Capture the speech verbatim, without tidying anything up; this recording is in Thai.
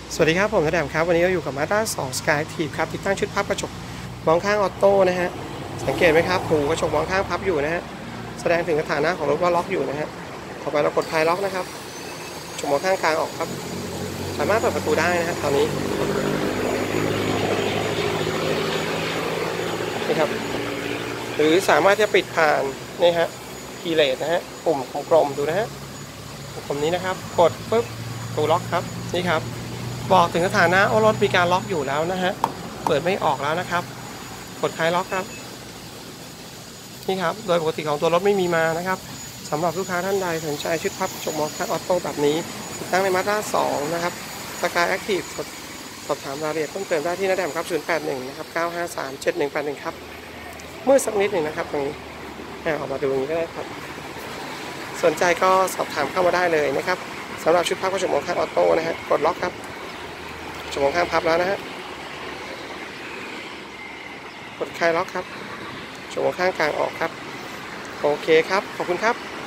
สวัสดีครับผมแดมครับวันนี้เราอยู่กับ Mazda สอง Sky Active ครับติดตั้งชุดพับกระจกมองข้างออโต้นะฮะสังเกตไหมครับหูกระจกมองข้างพับอยู่นะฮะแสดงถึงสถานะของรถว่าล็อกอยู่นะฮะต่อไปเรากดคลายล็อกนะครับกระจกมองข้างกลางออกครับสามารถเปิดประตูได้นะฮะตอนนี้นี่ครับหรือสามารถจะปิดผ่านนี่ฮะคีย์เลสนะฮะปุ่มกลมๆดูนะฮะปุ่มนี้นะครับกดปุ๊บประตูล็อกครับนี่ครับบอกถึงสถานะว่ารถมีการล็อกอยู่แล้วนะฮะเปิดไม่ออกแล้วนะครับกดคลายล็อกครับนี่ครับโดยปกติของตัวรถไม่มีมานะครับสำหรับลูกค้าท่านใดสนใจชุดพับกระจกมองข้างออโต้แบบนี้ติดตั้งใน Mazda สองนะครับ Sky Active สอบสอบถามรายละเอียดเพิ่มเติมได้ที่หน้าแดมครับศูนย์ แปด หนึ่งนะครับเก้า ห้า สาม เจ็ด หนึ่ง แปด หนึ่งครับมืดสักนิดหนึ่งนะครับตรงนี้ออกมาดูอย่างนี้ก็ได้ครับสนใจก็สอบถามเข้ามาได้เลยนะครับสำหรับชุดพับกระจกมองข้างออโต้นะฮะกดล็อกครับกระจกมองข้างพับแล้วนะฮะกดคลายล็อกครับกระจกมองข้างกลางออกครับโอเคครับขอบคุณครับ